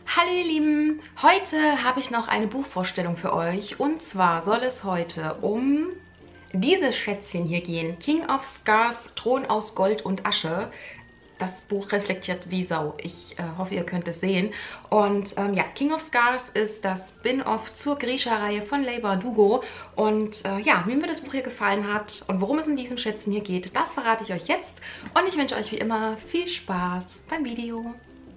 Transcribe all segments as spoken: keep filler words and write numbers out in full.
Hallo ihr Lieben, heute habe ich noch eine Buchvorstellung für euch und zwar soll es heute um dieses Schätzchen hier gehen, King of Scars, Thron aus Gold und Asche. Das Buch reflektiert wie Sau. Ich äh, hoffe, ihr könnt es sehen. Und ähm, ja, King of Scars ist das Spin-off zur Grisha-Reihe von Leigh Bardugo. Und äh, ja, wie mir das Buch hier gefallen hat und worum es in diesem Schätzchen hier geht, das verrate ich euch jetzt. Und ich wünsche euch wie immer viel Spaß beim Video.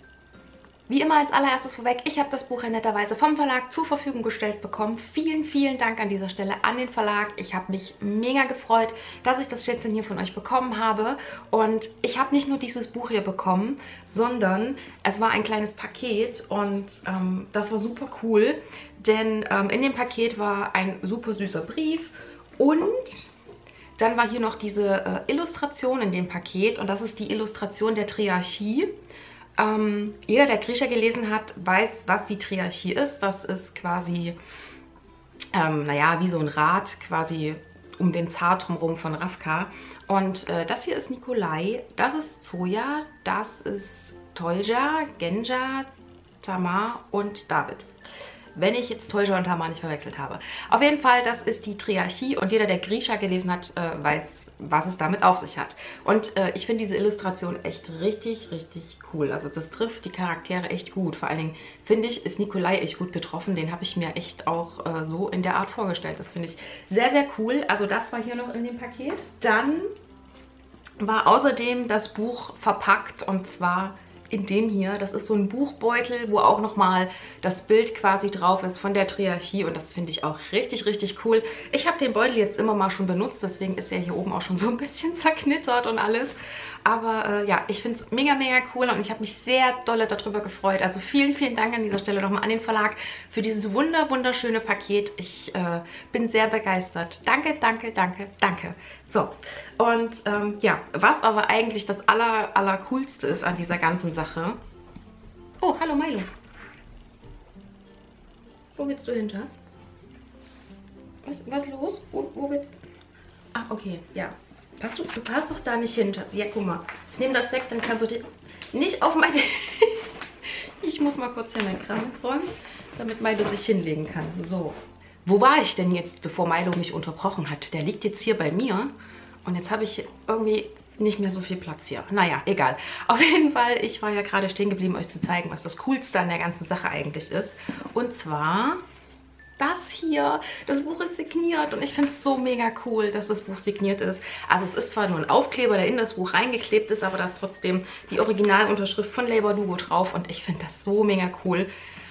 Wie immer als allererstes vorweg, ich habe das Buch ja netterweise vom Verlag zur Verfügung gestellt bekommen. Vielen, vielen Dank an dieser Stelle an den Verlag. Ich habe mich mega gefreut, dass ich das Schätzchen hier von euch bekommen habe. Und ich habe nicht nur dieses Buch hier bekommen, sondern es war ein kleines Paket und ähm, das war super cool. Denn ähm, in dem Paket war ein super süßer Brief und dann war hier noch diese äh, Illustration in dem Paket und das ist die Illustration der Triarchie. Ähm, jeder, der Grisha gelesen hat, weiß, was die Triarchie ist. Das ist quasi, ähm, naja, wie so ein Rad quasi um den Zar drumherum von Ravka. Und äh, das hier ist Nikolai, das ist Zoya, das ist Tolja, Genja, Tamar und David. Wenn ich jetzt Tolja und Tamar nicht verwechselt habe. Auf jeden Fall, das ist die Triarchie und jeder, der Grisha gelesen hat, äh, weiß, was es damit auf sich hat. Und äh, ich finde diese Illustration echt richtig, richtig cool. Also das trifft die Charaktere echt gut. Vor allen Dingen, finde ich, ist Nikolai echt gut getroffen. Den habe ich mir echt auch äh, so in der Art vorgestellt. Das finde ich sehr, sehr cool. Also das war hier noch in dem Paket. Dann war außerdem das Buch verpackt und zwar in dem hier. Das ist so ein Buchbeutel, wo auch nochmal das Bild quasi drauf ist von der Triarchie und das finde ich auch richtig, richtig cool. Ich habe den Beutel jetzt immer mal schon benutzt, deswegen ist er hier oben auch schon so ein bisschen zerknittert und alles. Aber äh, ja, ich finde es mega, mega cool und ich habe mich sehr dolle darüber gefreut. Also vielen, vielen Dank an dieser Stelle nochmal an den Verlag für dieses wunder, wunderschöne Paket. Ich äh, bin sehr begeistert. Danke, danke, danke, danke. So, und ähm, ja, was aber eigentlich das aller, aller coolste ist an dieser ganzen Sache. Oh, hallo Milo. Wo willst du hin, Schatz? Was, was los? Wo, wo willst du? Ah, okay, ja. Passt du, du passt doch da nicht hin, Schatz. Ja, guck mal. Ich nehme das weg, dann kannst du dir nicht auf meine... Ich muss mal kurz hier meinen Kram räumen, damit Milo sich hinlegen kann. So. Wo war ich denn jetzt, bevor Milo mich unterbrochen hat? Der liegt jetzt hier bei mir und jetzt habe ich irgendwie nicht mehr so viel Platz hier. Naja, egal. Auf jeden Fall, ich war ja gerade stehen geblieben, euch zu zeigen, was das Coolste an der ganzen Sache eigentlich ist. Und zwar das hier. Das Buch ist signiert und ich finde es so mega cool, dass das Buch signiert ist. Also es ist zwar nur ein Aufkleber, der in das Buch reingeklebt ist, aber da ist trotzdem die Originalunterschrift von Leigh Bardugo drauf und ich finde das so mega cool.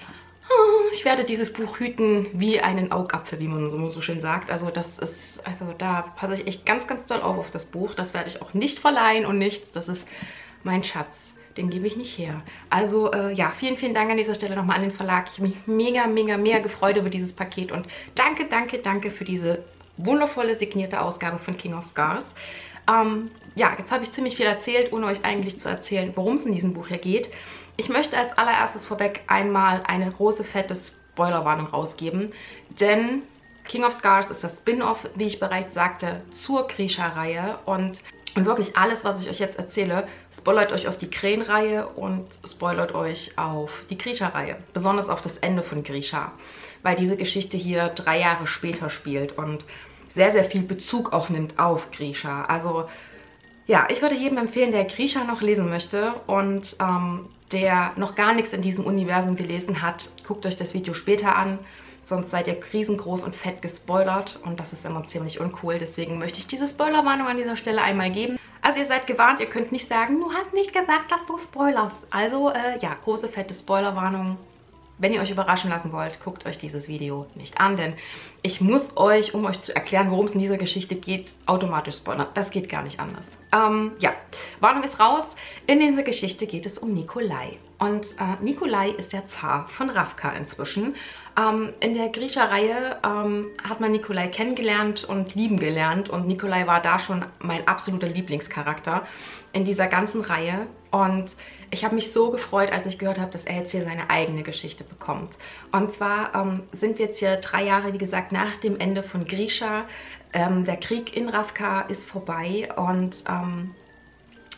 Ich werde dieses Buch hüten wie einen Augapfel, wie man so schön sagt. Also das ist, also da passe ich echt ganz, ganz doll auf auf das Buch. Das werde ich auch nicht verleihen und nichts. Das ist mein Schatz. Den gebe ich nicht her. Also äh, ja, vielen, vielen Dank an dieser Stelle nochmal an den Verlag. Ich habe mich mega, mega, mega gefreut über dieses Paket. Und danke, danke, danke für diese wundervolle signierte Ausgabe von King of Scars. Ähm, ja, jetzt habe ich ziemlich viel erzählt, ohne euch eigentlich zu erzählen, worum es in diesem Buch hier geht. Ich möchte als allererstes vorweg einmal eine große, fette Spoilerwarnung rausgeben, denn King of Scars ist das Spin-off, wie ich bereits sagte, zur Grisha-Reihe und, und wirklich alles, was ich euch jetzt erzähle, spoilert euch auf die Krähen-Reihe und spoilert euch auf die Grisha-Reihe, besonders auf das Ende von Grisha, weil diese Geschichte hier drei Jahre später spielt und sehr, sehr viel Bezug auch nimmt auf Grisha. Also ja, ich würde jedem empfehlen, der Grisha noch lesen möchte und ähm, der noch gar nichts in diesem Universum gelesen hat, guckt euch das Video später an, sonst seid ihr riesengroß und fett gespoilert und das ist immer ziemlich uncool. Deswegen möchte ich diese Spoilerwarnung an dieser Stelle einmal geben. Also ihr seid gewarnt, ihr könnt nicht sagen, du hast nicht gesagt, dass du spoilerst. Also äh, ja, große, fette Spoilerwarnung. Wenn ihr euch überraschen lassen wollt, guckt euch dieses Video nicht an, denn ich muss euch, um euch zu erklären, worum es in dieser Geschichte geht, automatisch spoilern. Das geht gar nicht anders. Ähm, ja, Warnung ist raus. In dieser Geschichte geht es um Nikolai. Und äh, Nikolai ist der Zar von Ravka inzwischen. Ähm, in der Grisha-Reihe ähm, hat man Nikolai kennengelernt und lieben gelernt. Und Nikolai war da schon mein absoluter Lieblingscharakter in dieser ganzen Reihe. Und ich habe mich so gefreut, als ich gehört habe, dass er jetzt hier seine eigene Geschichte bekommt. Und zwar ähm, sind wir jetzt hier drei Jahre, wie gesagt, nach dem Ende von Grisha. Ähm, der Krieg in Ravka ist vorbei und ähm,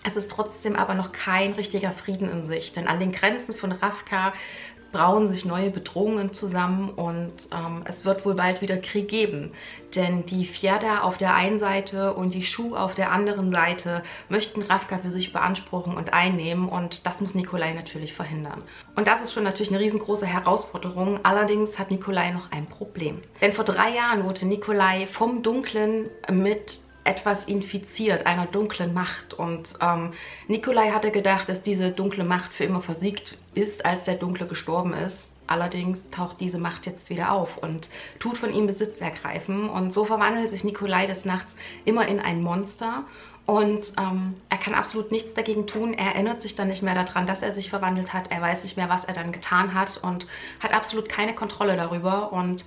Es ist trotzdem aber noch kein richtiger Frieden in sich, denn an den Grenzen von Ravka brauen sich neue Bedrohungen zusammen und ähm, es wird wohl bald wieder Krieg geben. Denn die Fjerda auf der einen Seite und die Schuh auf der anderen Seite möchten Ravka für sich beanspruchen und einnehmen und das muss Nikolai natürlich verhindern. Und das ist schon natürlich eine riesengroße Herausforderung, allerdings hat Nikolai noch ein Problem. Denn vor drei Jahren wurde Nikolai vom Dunklen mit etwas infiziert, einer dunklen Macht. Und ähm, Nikolai hatte gedacht, dass diese dunkle Macht für immer versiegt ist, als der Dunkle gestorben ist. Allerdings taucht diese Macht jetzt wieder auf und tut von ihm Besitz ergreifen. Und so verwandelt sich Nikolai des Nachts immer in ein Monster. Und ähm, er kann absolut nichts dagegen tun. Er erinnert sich dann nicht mehr daran, dass er sich verwandelt hat. Er weiß nicht mehr, was er dann getan hat und hat absolut keine Kontrolle darüber. Und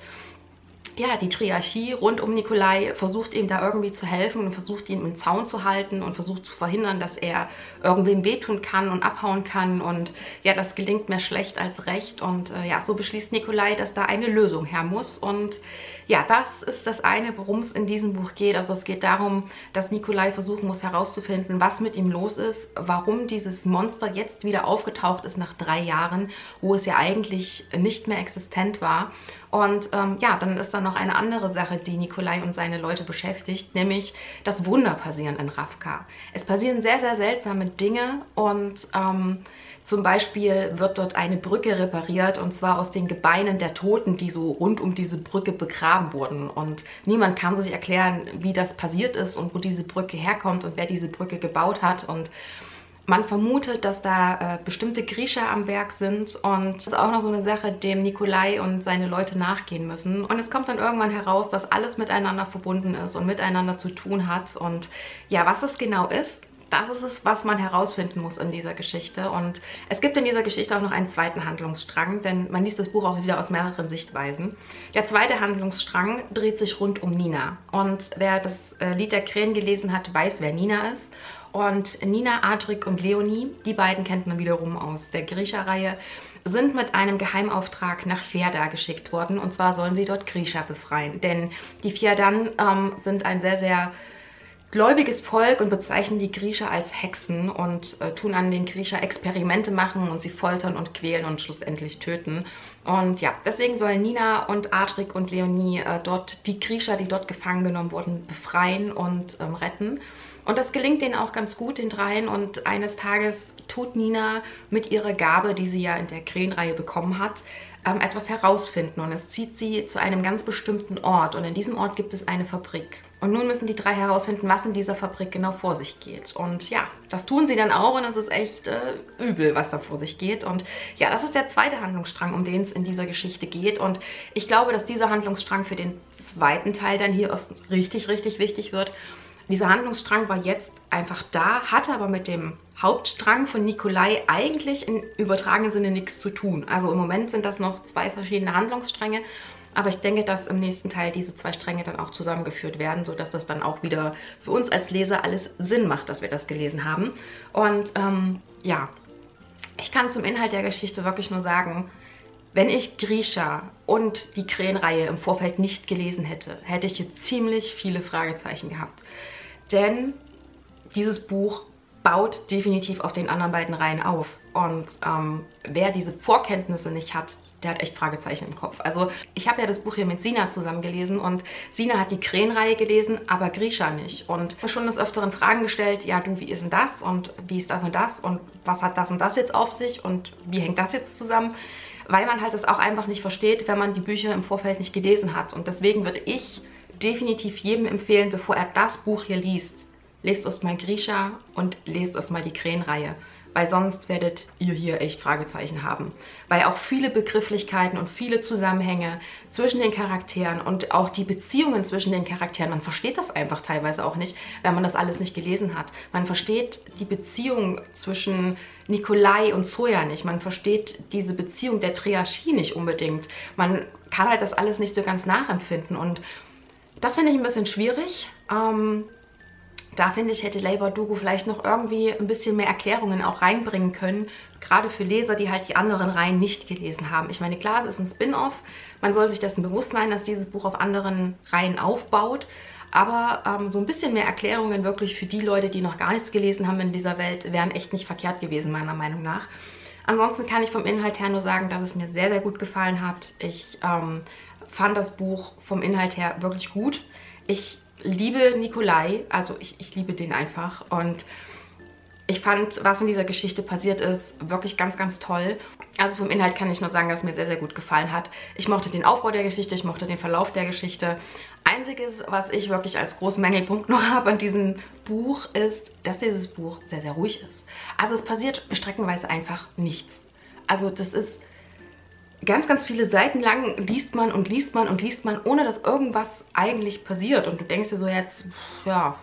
ja, die Triarchie rund um Nikolai versucht ihm da irgendwie zu helfen und versucht ihn im Zaun zu halten und versucht zu verhindern, dass er irgendwem wehtun kann und abhauen kann. Und ja, das gelingt mehr schlecht als recht. Und äh, ja, so beschließt Nikolai, dass da eine Lösung her muss. Und ja, das ist das eine, worum es in diesem Buch geht. Also es geht darum, dass Nikolai versuchen muss herauszufinden, was mit ihm los ist, warum dieses Monster jetzt wieder aufgetaucht ist nach drei Jahren, wo es ja eigentlich nicht mehr existent war. Und ähm, ja, dann ist da noch eine andere Sache, die Nikolai und seine Leute beschäftigt, nämlich das Wunder passieren in Ravka. Es passieren sehr, sehr seltsame Dinge und ähm, zum Beispiel wird dort eine Brücke repariert und zwar aus den Gebeinen der Toten, die so rund um diese Brücke begraben wurden. Und niemand kann sich erklären, wie das passiert ist und wo diese Brücke herkommt und wer diese Brücke gebaut hat. Und man vermutet, dass da äh, bestimmte Grisha am Werk sind und das ist auch noch so eine Sache, dem Nikolai und seine Leute nachgehen müssen. Und es kommt dann irgendwann heraus, dass alles miteinander verbunden ist und miteinander zu tun hat. Und ja, was es genau ist, das ist es, was man herausfinden muss in dieser Geschichte. Und es gibt in dieser Geschichte auch noch einen zweiten Handlungsstrang, denn man liest das Buch auch wieder aus mehreren Sichtweisen. Der zweite Handlungsstrang dreht sich rund um Nina. Und wer das äh, Lied der Krähen gelesen hat, weiß, wer Nina ist. Und Nina, Adrik und Leonie, die beiden kennt man wiederum aus der Grisha-Reihe, sind mit einem Geheimauftrag nach Fjerda geschickt worden. Und zwar sollen sie dort Grisha befreien. Denn die Fjerdan ähm, sind ein sehr, sehr gläubiges Volk und bezeichnen die Grisha als Hexen und äh, tun an den Grisha Experimente machen und sie foltern und quälen und schlussendlich töten. Und ja, deswegen sollen Nina und Adrik und Leonie äh, dort die Grisha, die dort gefangen genommen wurden, befreien und ähm, retten. Und das gelingt denen auch ganz gut, den dreien. Und eines Tages tut Nina mit ihrer Gabe, die sie ja in der Krähenreihe bekommen hat, ähm, etwas herausfinden. Und es zieht sie zu einem ganz bestimmten Ort. Und in diesem Ort gibt es eine Fabrik. Und nun müssen die drei herausfinden, was in dieser Fabrik genau vor sich geht. Und ja, das tun sie dann auch und es ist echt äh, übel, was da vor sich geht. Und ja, das ist der zweite Handlungsstrang, um den es in dieser Geschichte geht. Und ich glaube, dass dieser Handlungsstrang für den zweiten Teil dann hier erst richtig, richtig wichtig wird. Dieser Handlungsstrang war jetzt einfach da, hatte aber mit dem Hauptstrang von Nikolai eigentlich im übertragenen Sinne nichts zu tun. Also im Moment sind das noch zwei verschiedene Handlungsstränge, aber ich denke, dass im nächsten Teil diese zwei Stränge dann auch zusammengeführt werden, sodass das dann auch wieder für uns als Leser alles Sinn macht, dass wir das gelesen haben. Und ähm, ja, ich kann zum Inhalt der Geschichte wirklich nur sagen, wenn ich Grisha und die Krähenreihe im Vorfeld nicht gelesen hätte, hätte ich hier ziemlich viele Fragezeichen gehabt. Denn dieses Buch baut definitiv auf den anderen beiden Reihen auf. Und ähm, wer diese Vorkenntnisse nicht hat, der hat echt Fragezeichen im Kopf. Also ich habe ja das Buch hier mit Sina zusammen gelesen und Sina hat die Krähenreihe gelesen, aber Grisha nicht. Und schon des Öfteren Fragen gestellt, ja du, wie ist denn das und wie ist das und das und was hat das und das jetzt auf sich und wie hängt das jetzt zusammen? Weil man halt das auch einfach nicht versteht, wenn man die Bücher im Vorfeld nicht gelesen hat. Und deswegen würde ich definitiv jedem empfehlen, bevor er das Buch hier liest, lest erstmal Grisha und lest erstmal die Krähenreihe. Weil sonst werdet ihr hier echt Fragezeichen haben. Weil auch viele Begrifflichkeiten und viele Zusammenhänge zwischen den Charakteren und auch die Beziehungen zwischen den Charakteren, man versteht das einfach teilweise auch nicht, wenn man das alles nicht gelesen hat. Man versteht die Beziehung zwischen Nikolai und Zoja nicht. Man versteht diese Beziehung der Triarchie nicht unbedingt. Man kann halt das alles nicht so ganz nachempfinden. Und das finde ich ein bisschen schwierig. Ähm, Da finde ich, hätte Leigh Bardugo vielleicht noch irgendwie ein bisschen mehr Erklärungen auch reinbringen können. Gerade für Leser, die halt die anderen Reihen nicht gelesen haben. Ich meine, klar, es ist ein Spin-off. Man soll sich dessen bewusst sein, dass dieses Buch auf anderen Reihen aufbaut. Aber ähm, so ein bisschen mehr Erklärungen wirklich für die Leute, die noch gar nichts gelesen haben in dieser Welt, wären echt nicht verkehrt gewesen, meiner Meinung nach. Ansonsten kann ich vom Inhalt her nur sagen, dass es mir sehr, sehr gut gefallen hat. Ich ähm, fand das Buch vom Inhalt her wirklich gut. Ich liebe Nikolai, also ich, ich liebe den einfach. Und ich fand, was in dieser Geschichte passiert ist, wirklich ganz, ganz toll. Also vom Inhalt kann ich nur sagen, dass es mir sehr, sehr gut gefallen hat. Ich mochte den Aufbau der Geschichte, ich mochte den Verlauf der Geschichte. Einziges, was ich wirklich als großen Mängelpunkt noch habe an diesem Buch, ist, dass dieses Buch sehr, sehr ruhig ist. Also es passiert streckenweise einfach nichts. Also das ist ganz, ganz viele Seiten lang, liest man und liest man und liest man, ohne dass irgendwas eigentlich passiert. Und du denkst dir so jetzt, ja,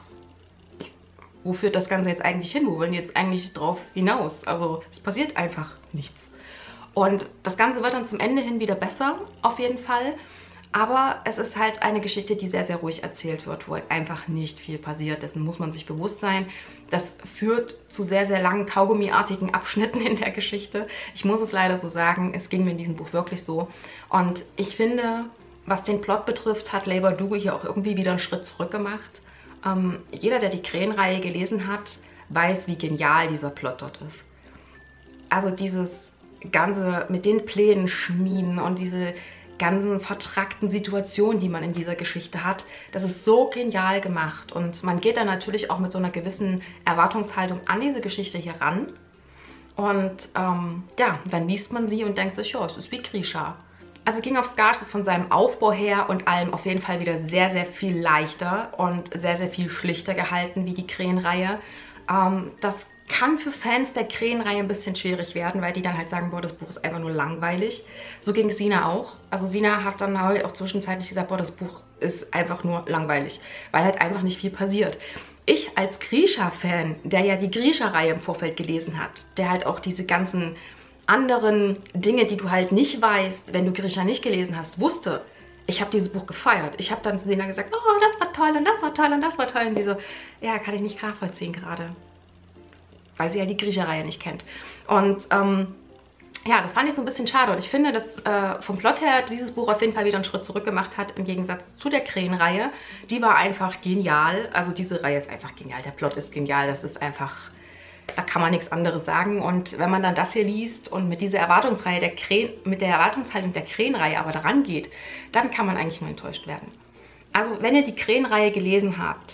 wo führt das Ganze jetzt eigentlich hin? Wo wollen die jetzt eigentlich drauf hinaus? Also es passiert einfach nichts. Und das Ganze wird dann zum Ende hin wieder besser, auf jeden Fall. Aber es ist halt eine Geschichte, die sehr, sehr ruhig erzählt wird, wo halt einfach nicht viel passiert. Dessen muss man sich bewusst sein. Das führt zu sehr, sehr langen, kaugummiartigen Abschnitten in der Geschichte. Ich muss es leider so sagen, es ging mir in diesem Buch wirklich so. Und ich finde, was den Plot betrifft, hat Leigh Bardugo hier auch irgendwie wieder einen Schritt zurück gemacht. Ähm, jeder, der die Krähenreihe gelesen hat, weiß, wie genial dieser Plot dort ist. Also dieses Ganze mit den Plänen schmieden und diese ganzen vertrackten Situationen, die man in dieser Geschichte hat, das ist so genial gemacht. Und man geht dann natürlich auch mit so einer gewissen Erwartungshaltung an diese Geschichte hier ran. Und ähm, ja, dann liest man sie und denkt sich, ja, es ist wie Grisha. Also King of Scars ist von seinem Aufbau her und allem auf jeden Fall wieder sehr, sehr viel leichter und sehr, sehr viel schlichter gehalten wie die Krähenreihe. Ähm, das kann für Fans der Krähenreihe ein bisschen schwierig werden, weil die dann halt sagen, boah, das Buch ist einfach nur langweilig. So ging es Sina auch. Also Sina hat dann halt auch zwischenzeitlich gesagt, boah, das Buch ist einfach nur langweilig, weil halt einfach nicht viel passiert. Ich als Grisha-Fan, der ja die Grisha-Reihe im Vorfeld gelesen hat, der halt auch diese ganzen anderen Dinge, die du halt nicht weißt, wenn du Grisha nicht gelesen hast, wusste, ich habe dieses Buch gefeiert. Ich habe dann zu Sina gesagt, oh, das war toll und das war toll und das war toll. Und sie so, ja, kann ich nicht nachvollziehen gerade. Weil sie ja die Grisha-Reihe nicht kennt. Und ähm, ja, das fand ich so ein bisschen schade. Und ich finde, dass äh, vom Plot her dieses Buch auf jeden Fall wieder einen Schritt zurück gemacht hat, im Gegensatz zu der Krähenreihe. Die war einfach genial. Also diese Reihe ist einfach genial. Der Plot ist genial. Das ist einfach, da kann man nichts anderes sagen. Und wenn man dann das hier liest und mit dieser Erwartungsreihe der Krähen, mit der Erwartungshaltung der Krähenreihe aber daran geht, dann kann man eigentlich nur enttäuscht werden. Also wenn ihr die Krähenreihe gelesen habt,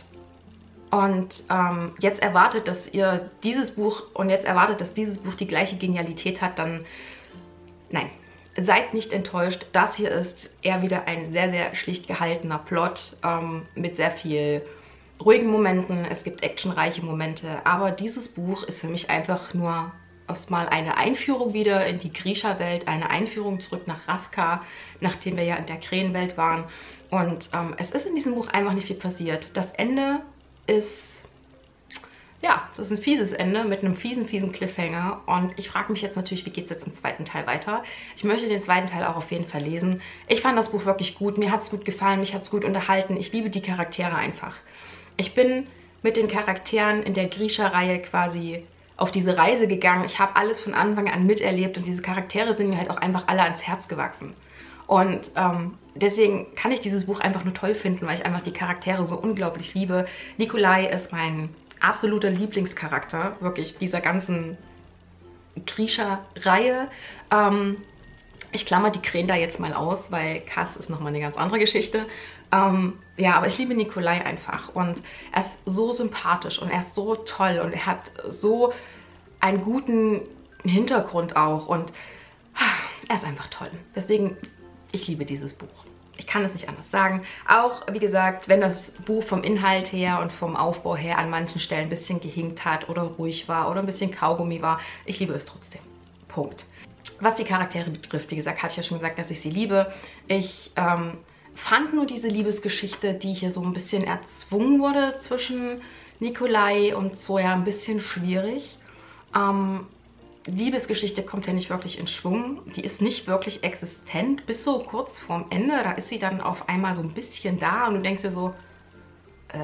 und ähm, jetzt erwartet, dass ihr dieses Buch und jetzt erwartet, dass dieses Buch die gleiche Genialität hat, dann nein, seid nicht enttäuscht. Das hier ist eher wieder ein sehr, sehr schlicht gehaltener Plot ähm, mit sehr viel ruhigen Momenten. Es gibt actionreiche Momente, aber dieses Buch ist für mich einfach nur erstmal eine Einführung wieder in die Grisha-Welt, eine Einführung zurück nach Ravka, nachdem wir ja in der Krähenwelt waren. Und ähm, es ist in diesem Buch einfach nicht viel passiert. Das Ende ist, ja, das ist ein fieses Ende mit einem fiesen, fiesen Cliffhanger. Und ich frage mich jetzt natürlich, wie geht es jetzt im zweiten Teil weiter? Ich möchte den zweiten Teil auch auf jeden Fall lesen. Ich fand das Buch wirklich gut, mir hat es gut gefallen, mich hat es gut unterhalten. Ich liebe die Charaktere einfach. Ich bin mit den Charakteren in der Grisha-Reihe quasi auf diese Reise gegangen. Ich habe alles von Anfang an miterlebt und diese Charaktere sind mir halt auch einfach alle ans Herz gewachsen. Und ähm, deswegen kann ich dieses Buch einfach nur toll finden, weil ich einfach die Charaktere so unglaublich liebe. Nikolai ist mein absoluter Lieblingscharakter, wirklich dieser ganzen Grisha-Reihe. Ähm, ich klammer die Krähen da jetzt mal aus, weil Cass ist nochmal eine ganz andere Geschichte. Ähm, ja, aber ich liebe Nikolai einfach und er ist so sympathisch und er ist so toll und er hat so einen guten Hintergrund auch und er ist einfach toll. Deswegen, ich liebe dieses Buch. Ich kann es nicht anders sagen. Auch, wie gesagt, wenn das Buch vom Inhalt her und vom Aufbau her an manchen Stellen ein bisschen gehinkt hat oder ruhig war oder ein bisschen Kaugummi war, ich liebe es trotzdem. Punkt. Was die Charaktere betrifft, wie gesagt, hatte ich ja schon gesagt, dass ich sie liebe. Ich ähm, fand nur diese Liebesgeschichte, die hier so ein bisschen erzwungen wurde zwischen Nikolai und Zoya, ein bisschen schwierig. Ähm, Liebesgeschichte kommt ja nicht wirklich in Schwung. Die ist nicht wirklich existent. Bis so kurz vorm Ende, da ist sie dann auf einmal so ein bisschen da und du denkst dir so, äh,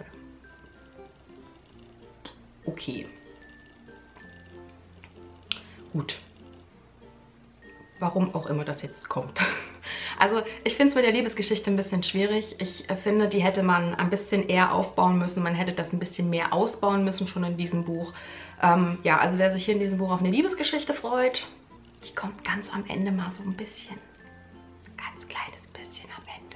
okay. Gut. Warum auch immer das jetzt kommt. Also ich finde es mit der Liebesgeschichte ein bisschen schwierig. Ich äh, finde, die hätte man ein bisschen eher aufbauen müssen. Man hätte das ein bisschen mehr ausbauen müssen schon in diesem Buch. Ähm, ja, also wer sich hier in diesem Buch auf eine Liebesgeschichte freut, die kommt ganz am Ende mal so ein bisschen, ganz kleines bisschen am Ende.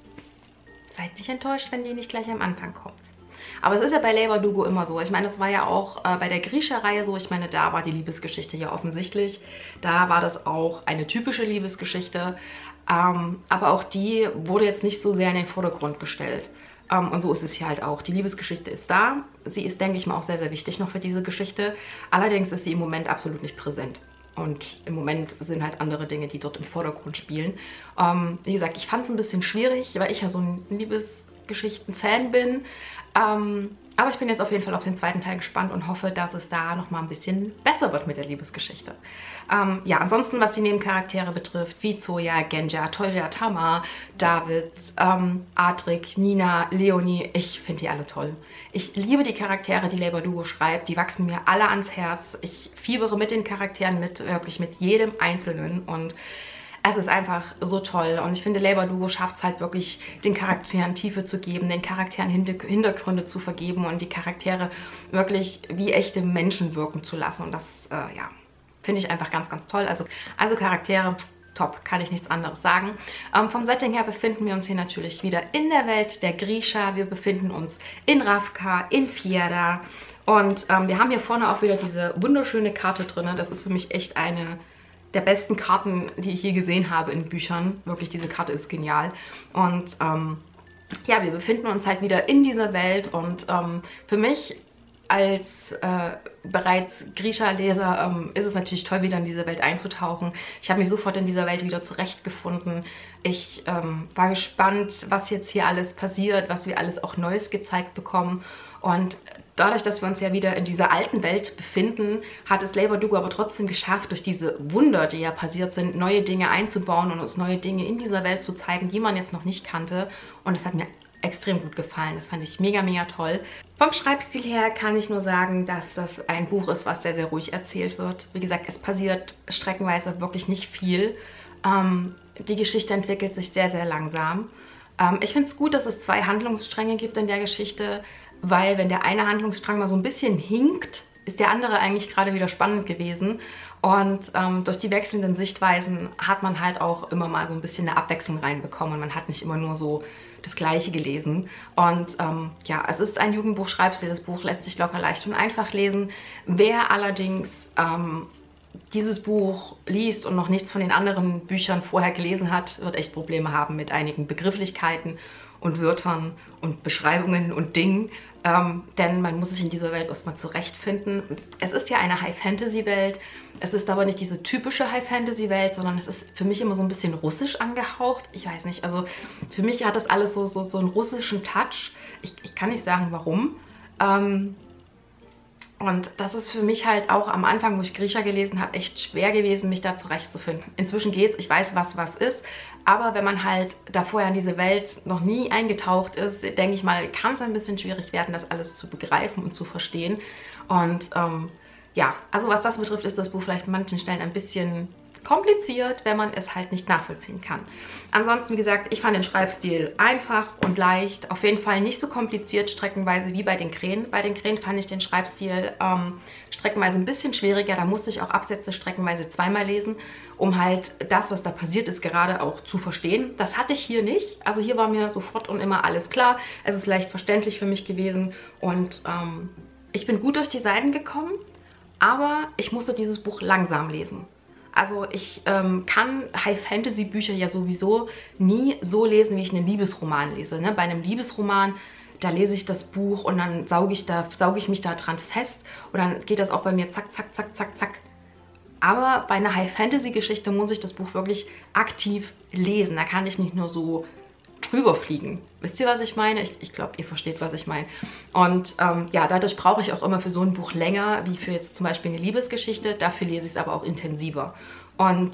Seid nicht enttäuscht, wenn die nicht gleich am Anfang kommt. Aber es ist ja bei Leigh Bardugo immer so. Ich meine, das war ja auch äh, bei der Grisha-Reihe so. Ich meine, da war die Liebesgeschichte ja offensichtlich. Da war das auch eine typische Liebesgeschichte. Ähm, aber auch die wurde jetzt nicht so sehr in den Vordergrund gestellt. Ähm, und so ist es hier halt auch. Die Liebesgeschichte ist da. Sie ist, denke ich mal, auch sehr, sehr wichtig noch für diese Geschichte. Allerdings ist sie im Moment absolut nicht präsent. Und im Moment sind halt andere Dinge, die dort im Vordergrund spielen. Ähm, wie gesagt, ich fand es ein bisschen schwierig, weil ich ja so ein Liebesgeschichten-Fan bin. Ähm, aber ich bin jetzt auf jeden Fall auf den zweiten Teil gespannt und hoffe, dass es da nochmal ein bisschen besser wird mit der Liebesgeschichte. Ähm, ja, ansonsten, was die Nebencharaktere betrifft, wie Zoya, Genja, Tolja, Tamar, David, ähm, Adrik, Nina, Leonie, ich finde die alle toll. Ich liebe die Charaktere, die Leigh Bardugo schreibt. Die wachsen mir alle ans Herz. Ich fiebere mit den Charakteren mit, wirklich mit jedem Einzelnen und es ist einfach so toll und ich finde, Leigh Bardugo schafft es halt wirklich, den Charakteren Tiefe zu geben, den Charakteren Hintergründe zu vergeben und die Charaktere wirklich wie echte Menschen wirken zu lassen. Und das, äh, ja, finde ich einfach ganz, ganz toll. Also, also Charaktere, top, kann ich nichts anderes sagen. Ähm, vom Setting her befinden wir uns hier natürlich wieder in der Welt der Grisha. Wir befinden uns in Ravka, in Fjerda und ähm, wir haben hier vorne auch wieder diese wunderschöne Karte drin. Das ist für mich echt eine der besten Karten, die ich je gesehen habe in Büchern. Wirklich, diese Karte ist genial. Und ähm, ja, wir befinden uns halt wieder in dieser Welt. Und ähm, für mich als äh, bereits Grisha-Leser ähm, ist es natürlich toll, wieder in diese Welt einzutauchen. Ich habe mich sofort in dieser Welt wieder zurechtgefunden. Ich ähm, war gespannt, was jetzt hier alles passiert, was wir alles auch Neues gezeigt bekommen. Und dadurch, dass wir uns ja wieder in dieser alten Welt befinden, hat es Leigh Bardugo aber trotzdem geschafft, durch diese Wunder, die ja passiert sind, neue Dinge einzubauen und uns neue Dinge in dieser Welt zu zeigen, die man jetzt noch nicht kannte. Und es hat mir extrem gut gefallen. Das fand ich mega, mega toll. Vom Schreibstil her kann ich nur sagen, dass das ein Buch ist, was sehr, sehr ruhig erzählt wird. Wie gesagt, es passiert streckenweise wirklich nicht viel. Ähm, die Geschichte entwickelt sich sehr, sehr langsam. Ähm, ich finde es gut, dass es zwei Handlungsstränge gibt in der Geschichte, weil wenn der eine Handlungsstrang mal so ein bisschen hinkt, ist der andere eigentlich gerade wieder spannend gewesen. Und ähm, durch die wechselnden Sichtweisen hat man halt auch immer mal so ein bisschen eine Abwechslung reinbekommen. Und man hat nicht immer nur so das Gleiche gelesen. Und ähm, ja, es ist ein Jugendbuch-Schreibstil. Das Buch lässt sich locker, leicht und einfach lesen. Wer allerdings ähm, dieses Buch liest und noch nichts von den anderen Büchern vorher gelesen hat, wird echt Probleme haben mit einigen Begrifflichkeiten und Wörtern und Beschreibungen und Dingen. Ähm, denn man muss sich in dieser Welt erstmal zurechtfinden. Es ist ja eine High-Fantasy-Welt. Es ist aber nicht diese typische High-Fantasy-Welt, sondern es ist für mich immer so ein bisschen russisch angehaucht. Ich weiß nicht, also für mich hat das alles so, so, so einen russischen Touch. Ich, ich kann nicht sagen, warum. Ähm, und das ist für mich halt auch am Anfang, wo ich Grisha gelesen habe, echt schwer gewesen, mich da zurechtzufinden. Inzwischen geht's, ich weiß, was was ist. Aber wenn man halt da vorher in diese Welt noch nie eingetaucht ist, denke ich mal, kann es ein bisschen schwierig werden, das alles zu begreifen und zu verstehen. Und ähm, ja, also was das betrifft, ist das Buch vielleicht an manchen Stellen ein bisschen kompliziert, wenn man es halt nicht nachvollziehen kann. Ansonsten, wie gesagt, ich fand den Schreibstil einfach und leicht. Auf jeden Fall nicht so kompliziert streckenweise wie bei den Krähen. Bei den Krähen fand ich den Schreibstil ähm, streckenweise ein bisschen schwieriger. Da musste ich auch Absätze streckenweise zweimal lesen, um halt das, was da passiert ist, gerade auch zu verstehen. Das hatte ich hier nicht. Also hier war mir sofort und immer alles klar. Es ist leicht verständlich für mich gewesen und ähm, ich bin gut durch die Seiten gekommen, aber ich musste dieses Buch langsam lesen. Also ich ähm, kann High-Fantasy-Bücher ja sowieso nie so lesen, wie ich einen Liebesroman lese. Ne? Bei einem Liebesroman, da lese ich das Buch und dann sauge ich, da, sauge ich mich da dran fest und dann geht das auch bei mir zack, zack, zack, zack, zack. Aber bei einer High-Fantasy-Geschichte muss ich das Buch wirklich aktiv lesen. Da kann ich nicht nur so drüber fliegen. Wisst ihr, was ich meine? Ich, ich glaube, ihr versteht, was ich meine. Und ähm, ja, dadurch brauche ich auch immer für so ein Buch länger, wie für jetzt zum Beispiel eine Liebesgeschichte. Dafür lese ich es aber auch intensiver. Und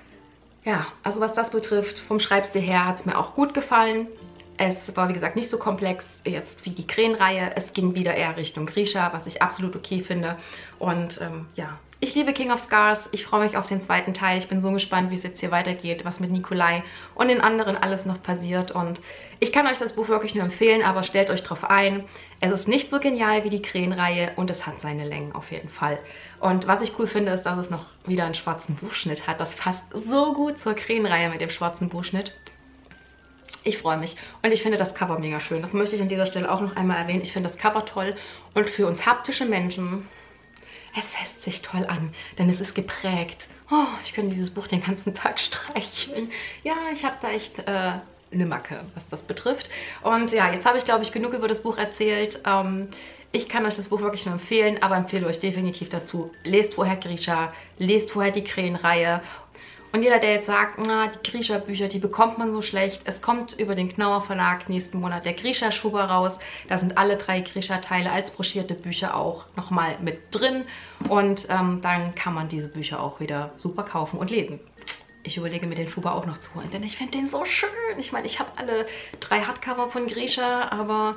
ja, also was das betrifft, vom Schreibstil her hat es mir auch gut gefallen. Es war, wie gesagt, nicht so komplex jetzt wie die Krähenreihe. Es ging wieder eher Richtung Grisha, was ich absolut okay finde. Und ähm, ja, Ich liebe King of Scars. Ich freue mich auf den zweiten Teil. Ich bin so gespannt, wie es jetzt hier weitergeht, was mit Nikolai und den anderen alles noch passiert. Und ich kann euch das Buch wirklich nur empfehlen, aber stellt euch drauf ein. Es ist nicht so genial wie die Krähenreihe und es hat seine Längen auf jeden Fall. Und was ich cool finde, ist, dass es noch wieder einen schwarzen Buchschnitt hat. Das passt so gut zur Krähenreihe mit dem schwarzen Buchschnitt. Ich freue mich und ich finde das Cover mega schön. Das möchte ich an dieser Stelle auch noch einmal erwähnen. Ich finde das Cover toll und für uns haptische Menschen, es fässt sich toll an, denn es ist geprägt. Oh, ich könnte dieses Buch den ganzen Tag streicheln. Ja, ich habe da echt äh, eine Macke, was das betrifft. Und ja, jetzt habe ich, glaube ich, genug über das Buch erzählt. Ähm, ich kann euch das Buch wirklich nur empfehlen, aber empfehle euch definitiv dazu. Lest vorher Grisha, lest vorher die Krähenreihe. Und jeder, der jetzt sagt, na, die Grisha-Bücher, die bekommt man so schlecht. Es kommt über den Knauer Verlag nächsten Monat der Grisha-Schuber raus. Da sind alle drei Grisha-Teile als broschierte Bücher auch nochmal mit drin. Und ähm, dann kann man diese Bücher auch wieder super kaufen und lesen. Ich überlege mir den Schuber auch noch zu holen, denn ich finde den so schön. Ich meine, ich habe alle drei Hardcover von Grisha, aber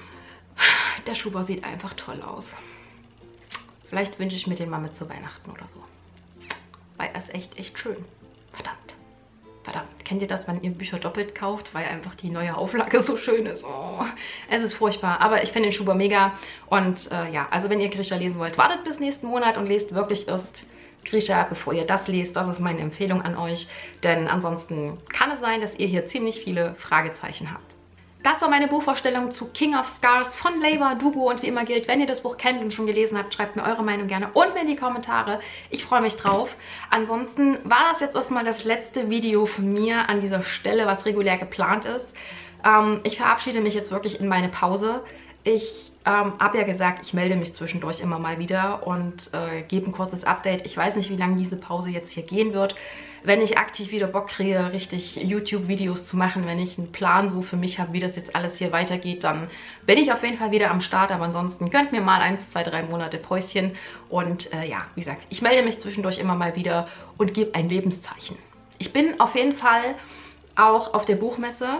der Schuber sieht einfach toll aus. Vielleicht wünsche ich mir den mal mit zu Weihnachten oder so. Weil er ist echt, echt schön. Verdammt. Verdammt. Kennt ihr das, wenn ihr Bücher doppelt kauft, weil einfach die neue Auflage so schön ist? Oh, es ist furchtbar. Aber ich finde den Schuber mega. Und äh, ja, also wenn ihr Grisha lesen wollt, wartet bis nächsten Monat und lest wirklich erst Grisha, bevor ihr das lest. Das ist meine Empfehlung an euch. Denn ansonsten kann es sein, dass ihr hier ziemlich viele Fragezeichen habt. Das war meine Buchvorstellung zu King of Scars von Leigh Bardugo und wie immer gilt, wenn ihr das Buch kennt und schon gelesen habt, schreibt mir eure Meinung gerne unten in die Kommentare. Ich freue mich drauf. Ansonsten war das jetzt erstmal das letzte Video von mir an dieser Stelle, was regulär geplant ist. Ähm, ich verabschiede mich jetzt wirklich in meine Pause. Ich ähm, habe ja gesagt, ich melde mich zwischendurch immer mal wieder und äh, gebe ein kurzes Update. Ich weiß nicht, wie lange diese Pause jetzt hier gehen wird. Wenn ich aktiv wieder Bock kriege, richtig YouTube-Videos zu machen, wenn ich einen Plan so für mich habe, wie das jetzt alles hier weitergeht, dann bin ich auf jeden Fall wieder am Start. Aber ansonsten gönnt mir mal eins, zwei, drei Monate Päuschen. Und äh, ja, wie gesagt, ich melde mich zwischendurch immer mal wieder und gebe ein Lebenszeichen. Ich bin auf jeden Fall auch auf der Buchmesse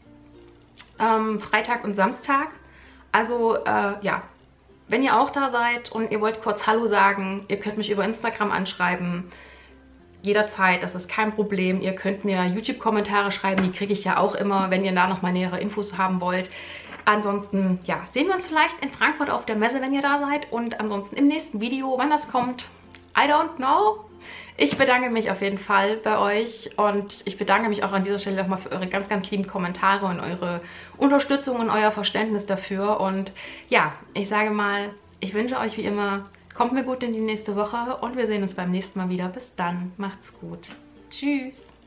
ähm, Freitag und Samstag. Also äh, ja, wenn ihr auch da seid und ihr wollt kurz Hallo sagen, ihr könnt mich über Instagram anschreiben. Jederzeit, das ist kein Problem. Ihr könnt mir YouTube-Kommentare schreiben, die kriege ich ja auch immer, wenn ihr da nochmal nähere Infos haben wollt. Ansonsten, ja, sehen wir uns vielleicht in Frankfurt auf der Messe, wenn ihr da seid. Und ansonsten im nächsten Video, wann das kommt, I don't know. Ich bedanke mich auf jeden Fall bei euch und ich bedanke mich auch an dieser Stelle nochmal für eure ganz, ganz lieben Kommentare und eure Unterstützung und euer Verständnis dafür. Und ja, ich sage mal, ich wünsche euch wie immer, kommt mir gut in die nächste Woche und wir sehen uns beim nächsten Mal wieder. Bis dann, macht's gut. Tschüss.